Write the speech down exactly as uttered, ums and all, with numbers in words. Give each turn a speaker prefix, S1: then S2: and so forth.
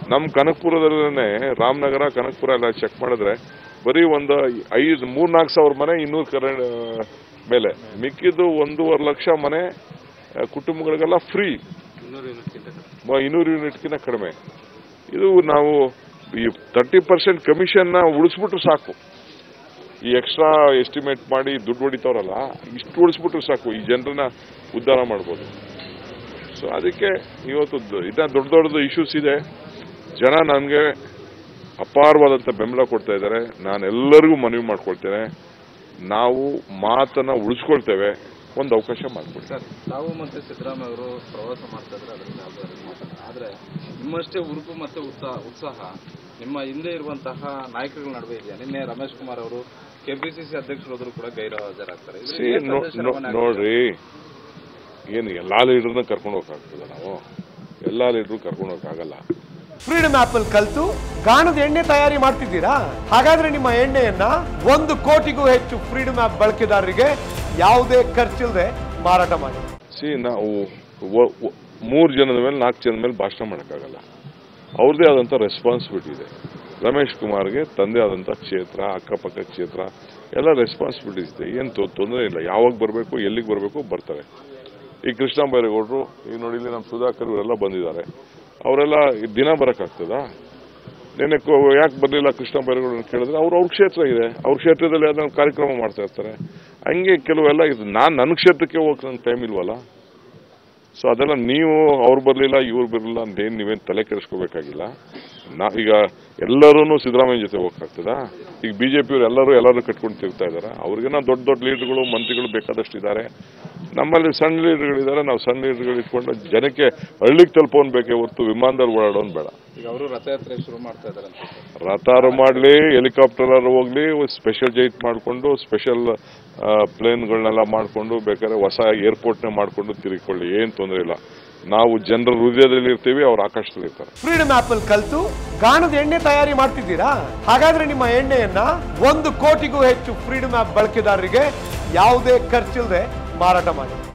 S1: ನಮ್ಮ ಕನಕಪುರದಲ್ಲೇ ರಾಮನಗರ ಕನಕಪುರ ಎಲ್ಲ ಚೆಕ್ ಮಾಡಿದ್ರೆ ಬರೀ ಒಂದು ಐದು ಮೂರ್ನಾಲ್ಕು ಸಾವಿರ ಮನೆ ಇನ್ನೂರು ಕರೆಂಟ್ ಮೇಲೆ ಮಿಕ್ಕಿದ್ದು ಒಂದೂವರೆ ಲಕ್ಷ ಮನೆ ಕುಟುಂಬಗಳಿಗೆಲ್ಲ ಫ್ರೀ, ಇನ್ನೂರು ಯೂನಿಟ್ಗಿಂತ ಕಡಿಮೆ. ಇದು ನಾವು ಈ ತರ್ಟಿ ಪರ್ಸೆಂಟ್ ಕಮಿಷನ್ನ ಉಳಿಸ್ಬಿಟ್ರು ಸಾಕು. ಈ ಎಕ್ಸ್ಟ್ರಾ ಎಸ್ಟಿಮೇಟ್ ಮಾಡಿ ದುಡ್ಡು ಹೊಡಿತಾವ್ರಲ್ಲ, ಇಷ್ಟು ಉಳಿಸ್ಬಿಟ್ರು ಸಾಕು, ಈ ಜನರನ್ನ ಉದ್ಧಾರ ಮಾಡ್ಬೋದು. ಸೊ ಅದಕ್ಕೆ ಇವತ್ತು ಇದ ದೊಡ್ಡ ದೊಡ್ಡದು ಇಶ್ಯೂಸ್ ಇದೆ. ಜನ ನನಗೆ ಅಪಾರವಾದಂಥ ಬೆಂಬಲ ಕೊಡ್ತಾ ಇದ್ದಾರೆ. ನಾನೆಲ್ಲರಿಗೂ ಮನವಿ ಮಾಡ್ಕೊಳ್ತೇನೆ, ನಾವು ಮಾತನ್ನ ಉಳಿಸ್ಕೊಳ್ತೇವೆ, ಒಂದು ಅವಕಾಶ ಮಾಡಿಕೊಡಿ.
S2: ಸರ್, ತಾವು ಮತ್ತೆ ಸಿದ್ದರಾಮಯ್ಯ ಅವರು ಪ್ರವಾಸ ಮಾಡ್ತಾ ಇದ್ರೆ ಅದರಿಂದ ಆದರೆ ನಿಮ್ಮಷ್ಟೇ ಉರುಪು ಮತ್ತೆ ಉತ್ಸಾಹ ಉತ್ಸಾಹ ನಿಮ್ಮ ಹಿಂದೆ ಇರುವಂತಹ ನಾಯಕರುಗಳ ನಡುವೆ ಇದೆಯಾ? ನಿನ್ನೆ ರಮೇಶ್ ಕುಮಾರ್ ಅವರು ಕೆಪಿಸಿಸಿ ಅಧ್ಯಕ್ಷರಾದರೂ ಕೂಡ ಗೈರು ಹಾಜರಾಗ್ತಾರೆ.
S1: ನೋಡ್ರಿ, ಏನು ಎಲ್ಲಾ ಲೀಡರ್ನ ಕರ್ಕೊಂಡು ಹೋಗಕ್ಕಾಗ್ತದೆ? ನಾವು ಎಲ್ಲಾ ಲೀಡರ್ ಕರ್ಕೊಂಡು ಹೋಗಕ್ಕಾಗಲ್ಲ.
S3: ಫ್ರೀಡಮ್ ಆಪ್ ಅಲ್ಲಿ ಕಲ್ತು ಗಾಣದ ಎಣ್ಣೆ ತಯಾರಿ ಮಾಡ್ತಿದ್ದೀರಾ? ಹಾಗಾದ್ರೆ ನಿಮ್ಮ ಎಣ್ಣೆಯನ್ನ ಒಂದು ಕೋಟಿಗೂ ಹೆಚ್ಚು ಫ್ರೀಡಮ್ ಆಪ್ ಬಳಕೆದಾರರಿಗೆ ಯಾವುದೇ ಖರ್ಚಿಲ್ಲದೆ ಮಾರಾಟ ಮಾಡಿ.
S1: ಸಿ, ನಾವು ಮೂರು ಜನದ ಮೇಲೆ ನಾಲ್ಕು ಜನದ ಮೇಲೆ ಭಾಷಣ ಮಾಡೋಕ್ಕಾಗಲ್ಲ. ಅವ್ರದೇ ಆದಂಥ ರೆಸ್ಪಾನ್ಸಿಬಿಲಿಟಿ ಇದೆ. ರಮೇಶ್ ಕುಮಾರ್ಗೆ ತಂದೆ ಆದಂಥ ಕ್ಷೇತ್ರ, ಅಕ್ಕಪಕ್ಕ ಕ್ಷೇತ್ರ ಎಲ್ಲ ರೆಸ್ಪಾನ್ಸಿಬಿಲಿಟೀಸ್ ಇದೆ. ಏನು ತೊಂದರೆ ಇಲ್ಲ. ಯಾವಾಗ ಬರಬೇಕು, ಎಲ್ಲಿಗೆ ಬರಬೇಕು ಬರ್ತಾರೆ. ಈ ಕೃಷ್ಣ ಬೈರೇಗೌಡರು, ಈಗ ನೋಡಿ ಇಲ್ಲಿ ನಮ್ಮ ಸುಧಾಕರ್ ಇವರೆಲ್ಲ ಬಂದಿದ್ದಾರೆ. ಅವರೆಲ್ಲ ದಿನ ಬರೋಕ್ಕಾಗ್ತದಾ? ನೆನೆ ಯಾಕೆ ಬರಲಿಲ್ಲ ಕೃಷ್ಣ ಬೈರೇಗೌಡರನ್ನ ಕೇಳಿದ್ರೆ ಅವ್ರು ಅವ್ರ ಕ್ಷೇತ್ರ ಇದೆ, ಅವ್ರ ಕ್ಷೇತ್ರದಲ್ಲಿ ಅದನ್ನ ಕಾರ್ಯಕ್ರಮ ಮಾಡ್ತಾ ಇರ್ತಾರೆ. ಹಂಗೆ ಕೆಲವೆಲ್ಲ ಇದು. ನಾನು ನನ್ನ ಕ್ಷೇತ್ರಕ್ಕೆ ಹೋಗಕ್ಕೆ ನನ್ನ ಟೈಮ್ ಇಲ್ವಲ್ಲ. ಸೊ ಅದೆಲ್ಲ ನೀವು ಅವ್ರು ಬರಲಿಲ್ಲ ಇವ್ರು ಬರಲಿಲ್ಲ ಅಂತೇನು ನೀವೇನು ತಲೆ ಕೆಡಿಸ್ಕೋಬೇಕಾಗಿಲ್ಲ. ನಾ ಈಗ ಎಲ್ಲರೂ ಸಿದ್ದರಾಮಯ್ಯ ಜೊತೆ ಹೋಗಕ್ಕಾಗ್ತದಾ? ಈಗ ಬಿಜೆಪಿಯವರು ಎಲ್ಲರೂ ಎಲ್ಲರೂ ಕಟ್ಕೊಂಡು ತಿರ್ತಾ ಇದ್ದಾರೆ. ಅವ್ರಿಗೇನ ದೊಡ್ಡ ದೊಡ್ಡ ಲೀಡರ್ಗಳು ಮಂತ್ರಿಗಳು ಬೇಕಾದಷ್ಟು ಇದ್ದಾರೆ. ನಮ್ಮಲ್ಲಿ ಸಣ್ಣ ಲೀಡರ್ಗಳಿದ್ದಾರೆ. ನಾವು ಸಣ್ಣ ಲೀಡರ್ಗಳು ಇಟ್ಕೊಂಡು ಜನಕ್ಕೆ ಹಳ್ಳಿಗೆ ತಲುಪೋನ್ ಬೇಕೇ ಹೊರತು ವಿಮಾನದಲ್ಲಿ ಓಡಾಡೋನ್ ಬೇಡ.
S2: ಈಗ ಅವರು ರಥಯಾತ್ರೆ ಶುರು ಮಾಡ್ತಾ ಇದ್ದಾರೆ.
S1: ರಥಾರು ಮಾಡಲಿ, ಹೆಲಿಕಾಪ್ಟರ್ ಹೋಗ್ಲಿ, ಸ್ಪೆಷಲ್ ಜೈಟ್ ಮಾಡಿಕೊಂಡು ಸ್ಪೆಷಲ್ ಪ್ಲೇನ್ಗಳನ್ನೆಲ್ಲ ಮಾಡಿಕೊಂಡು ಬೇಕಾದ್ರೆ ಹೊಸ ಏರ್ಪೋರ್ಟ್ನೇ ಮಾಡಿಕೊಂಡು ತಿರುಗಿಕೊಳ್ಳಿ, ಏನು ತೊಂದರೆ ಇಲ್ಲ. ನಾವು ಜನರ ಹೃದಯದಲ್ಲಿ ಇರ್ತೀವಿ, ಅವ್ರು ಆಕಾಶದಲ್ಲಿ ಇರ್ತಾರೆ.
S3: ಫ್ರೀಡಮ್ ಆಪ್ ಅಲ್ಲಿ ಕಲ್ತು ಗಾಣದ ಎಣ್ಣೆ ತಯಾರಿ ಮಾಡ್ತಿದ್ದೀರಾ? ಹಾಗಾದ್ರೆ ನಿಮ್ಮ ಎಣ್ಣೆಯನ್ನ ಒಂದು ಕೋಟಿಗೂ ಹೆಚ್ಚು ಫ್ರೀಡಮ್ ಆಪ್ ಬಳಕೆದಾರರಿಗೆ ಯಾವುದೇ ಖರ್ಚಿಲ್ಲದೆ ಮಾರಾಟ ಮಾಡಿ.